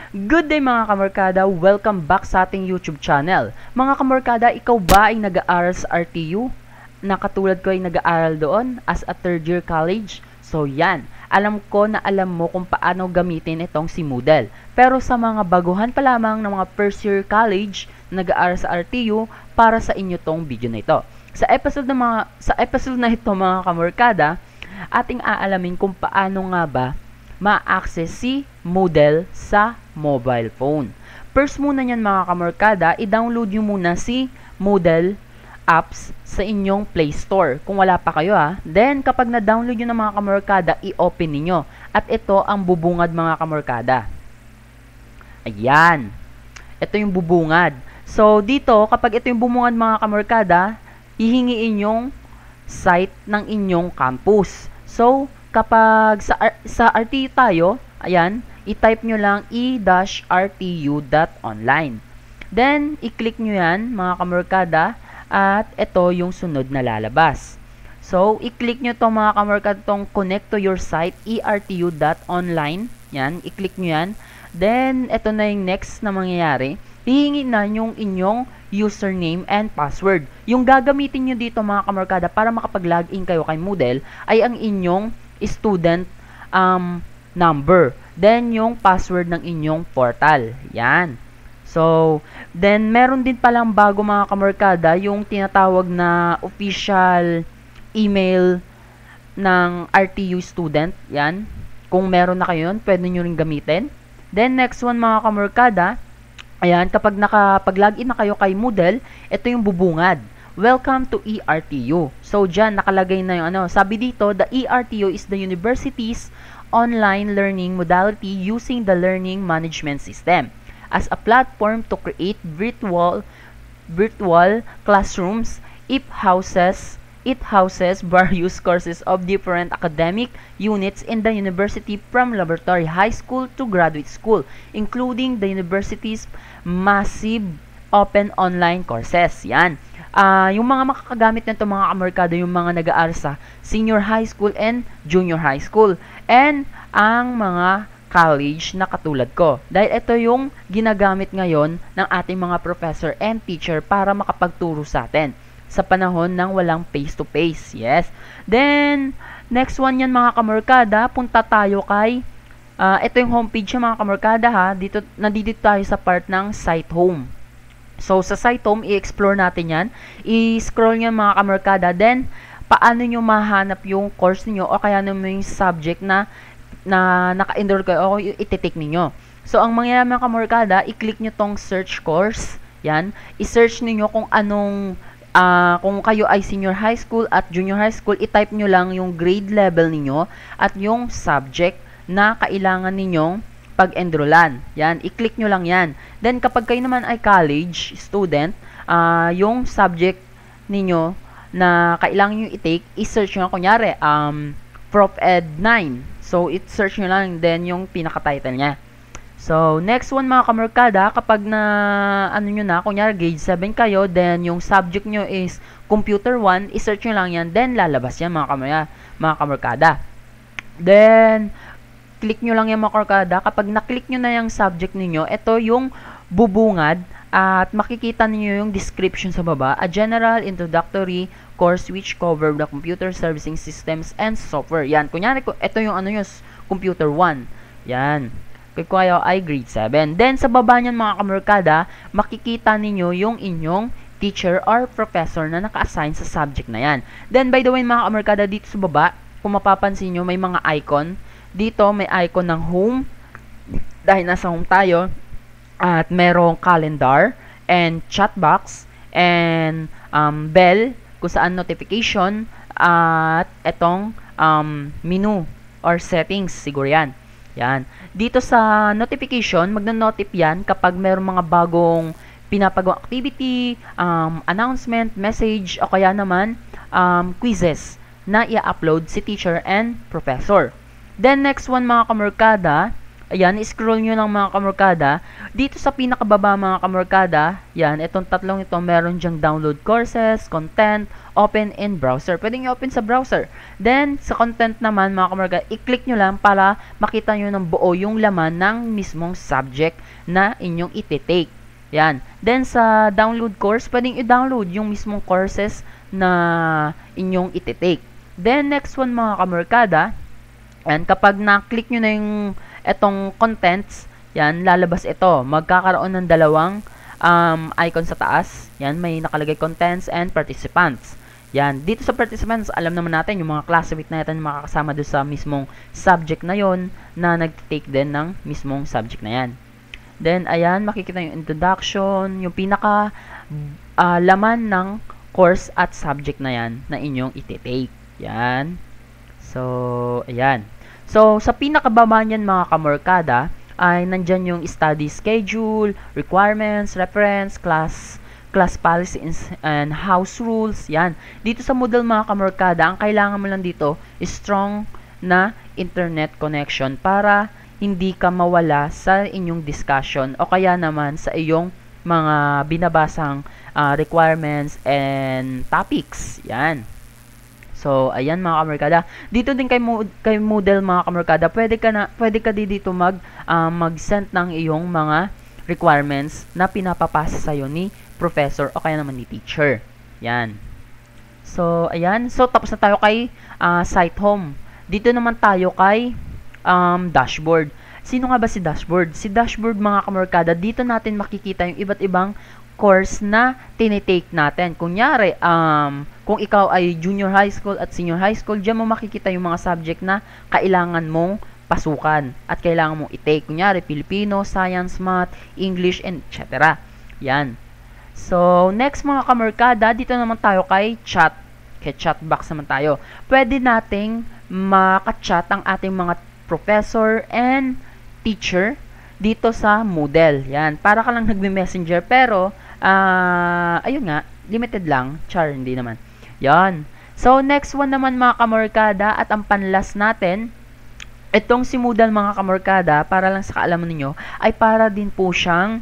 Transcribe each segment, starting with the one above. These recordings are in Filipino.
Good day mga kamarkada, welcome back sa ating YouTube channel. Mga kamarkada, ikaw ba ay nag-aaral sa RTU? Na katulad ko ay nag-aaral doon as a third year college? So yan, alam ko na alam mo kung paano gamitin itong si Moodle. Pero sa mga baguhan pa lamang ng mga first year college na nag-aaral sa RTU, para sa inyo tong video na ito. Sa episode na ito mga kamarkada, ating aalamin kung paano nga ba ma-access si Moodle sa mobile phone. First muna niyan mga kamarkada, i-download nyo muna si Moodle apps sa inyong Play Store. Kung wala pa kayo Then, kapag na-download nyo na mga kamarkada, i-open niyo. At ito ang bubungad mga kamarkada. Ayan. Ito yung bubungad. So, dito, kapag ito yung bubungad mga kamarkada, hihingiin yung site ng inyong campus. So, kapag sa RTU tayo, ayan, i-type nyo lang e-rtu.online. Then, i-click nyo yan, mga kamarkada, at ito yung sunod na lalabas. So, i-click nyo to mga kamarkada, tong connect to your site, e-rtu.online. Yan, i-click nyo yan. Then, ito na yung next na mangyayari. Hihingi na yung inyong username and password. Yung gagamitin nyo dito mga kamarkada para makapag-login kayo kay Moodle ay ang inyong student number. Then, yung password ng inyong portal. Yan. So, then, meron din palang bago mga kamarkada, yung tinatawag na official email ng RTU student. Yan. Kung meron na kayo yun, pwede nyo rin gamitin. Then, next one mga kamarkada, ayan, kapag nakapag-login na kayo kay Moodle, ito yung bubungad. Welcome to E-Rtu. So, dyan, nakalagay na yung sabi dito, the E-Rtu is the university's online learning modality using the learning management system as a platform to create virtual classrooms. It houses various courses of different academic units in the university from laboratory, high school to graduate school, including the university's massive open online courses. Yan. Yung mga makakagamit nito mga kamarkada, yung mga nag-aaral sa senior high school and junior high school, and ang mga college na katulad ko. Dahil ito yung ginagamit ngayon ng ating mga professor and teacher para makapagturo sa atin sa panahon ng walang face-to-face. Yes. Then, next one yan mga kamarkada, punta tayo kay, ito yung homepage mga kamarkada nandito tayo sa part ng site home. So, sa site home, i-explore natin yan. I-scroll nyo mga kamarkada. Then, paano nyo mahanap yung course niyo o kaya naman yung subject na naka-enroll kayo o iti-take ninyo. So, ang mangyayari mga kamarkada, i-click nyo tong search course. Yan. I-search niyo kung anong, kung kayo ay senior high school at junior high school, i-type nyo lang yung grade level niyo at yung subject na kailangan ninyong pag-enrollan. Yan, i-click nyo lang yan. Then, kapag kayo naman ay college student, yung subject ninyo na kailangan nyo i-take, i-search nyo, kunyari, Prof. Ed 9. So, i-search nyo lang, then yung pinaka-title niya. So, next one mga kamarkada, kapag kunyari, grade 7 kayo, then yung subject nyo is Computer 1, i-search nyo lang yan, then lalabas yan mga kamarkada. Then, click nyo lang yung mga kamarkada. Kapag na-click nyo na yung subject niyo, ito yung bubungad at makikita niyo yung description sa baba. A general introductory course which cover the computer servicing systems and software. Yan. Kunyari, ito yung yung Computer 1. Yan. Kung kayo ay grade 7. Then, sa baba niyan mga kamarkada, makikita niyo yung inyong teacher or professor na naka-assign sa subject na yan. Then, by the way mga kamarkada, dito sa baba, kung mapapansin nyo, may mga icon. Dito, may icon ng home. Dahil nasa home tayo. At merong calendar and chat box and bell kung saan notification at etong menu or settings siguro yan. Yan. Dito sa notification, magna-notif yan kapag merong mga bagong pinapagawang activity, announcement, message o kaya naman quizzes na i-upload si teacher and professor. Then, next one mga kamarkada, Ayan, scroll nyo lang mga kamorkada. Dito sa pinakababa mga kamorkada, yan, itong tatlong ito, meron dyang download courses, content, open in browser. Pwede nyo open sa browser. Then, sa content naman mga kamorkada, i-click nyo lang para makita nyo ng buo yung laman ng mismong subject na inyong iti-take. Yan. Then, sa download course, pwedeng i-download yung mismong courses na inyong iti-take. Then, next one mga kamorkada, yan, kapag na-click nyo na yung etong contents, yan, lalabas ito. Magkakaroon ng dalawang icon sa taas. Yan, may nakalagay contents and participants. Yan, dito sa participants, alam naman natin yung mga classmate natin makakasama doon sa mismong subject na yon na nag-take din ng mismong subject na yan. Then, ayan, makikita yung introduction, yung pinaka laman ng course at subject na yan na inyong iti-take. Yan. So, ayan. So, sa pinakababa niyan mga kamorkada, ay nandyan yung study schedule, requirements, reference, class policy and house rules. Yan. Dito sa Moodle mga kamorkada, ang kailangan mo lang dito is strong na internet connection para hindi ka mawala sa inyong discussion o kaya naman sa iyong mga binabasang requirements and topics. Yan. So, ayan mga kamorkada. Dito din kay Moodle mga kamorkada, pwede ka dito mag-send ng iyong mga requirements na pinapapasa sa iyo ni professor o kaya naman ni teacher. Yan. So, ayan. So, tapos na tayo kay site home. Dito naman tayo kay dashboard. Sino nga ba si dashboard? Si dashboard mga kamorkada, dito natin makikita yung iba't ibang course na tinitake natin. Kunyari, kung ikaw ay junior high school at senior high school, diyan mo makikita yung mga subject na kailangan mong pasukan at kailangan mong i-take. Kunyari, Filipino, Science, Math, English, and etc. Yan. So, next mga kamorkada, dito naman tayo kay chat. Kay chat box naman tayo. Pwede nating maka-chat ang ating mga professor and teacher dito sa Moodle. Yan. Para ka lang nagme-messenger pero ayun nga, limited lang. Char, hindi naman. Yan. So, next one naman mga kamorkada at ang panlast natin, itong si Moodle mga kamorkada, para lang sa kaalaman ninyo, ay para din po siyang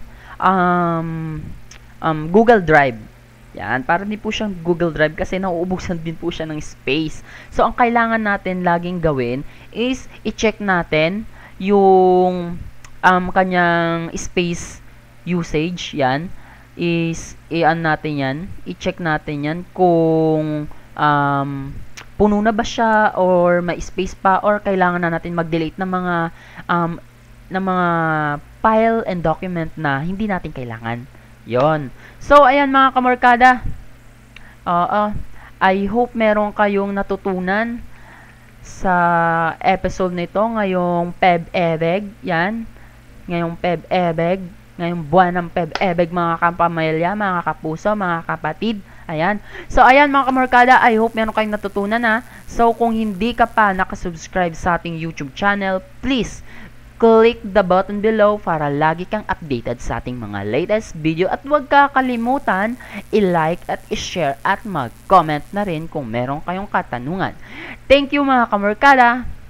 Google Drive. Yan, para din po siyang Google Drive kasi nauubusan din po siya ng space. So, ang kailangan natin laging gawin is i-check natin yung kanyang space usage. Yan is natin yan, i-check natin yan kung puno na ba siya or may space pa or kailangan na natin mag-delete ng mga file and document na hindi natin kailangan. Yon. So, ayan mga kamorkada. I hope meron kayong natutunan sa episode nito ngayong Peb-Ebeg. Yan. Ngayong Peb-Ebeg. Ngayong buwan ng Peb-Ebeg mga kapamilya, mga kapuso, mga kapatid. Ayan. So, ayan mga kamorkada, I hope meron kayong natutunan na. So, kung hindi ka pa nakasubscribe sa ating YouTube channel, please click the button below para lagi kang updated sa ating mga latest video at huwag kakalimutan i-like at i-share at mag-comment na rin kung meron kayong katanungan. Thank you mga kamorkada!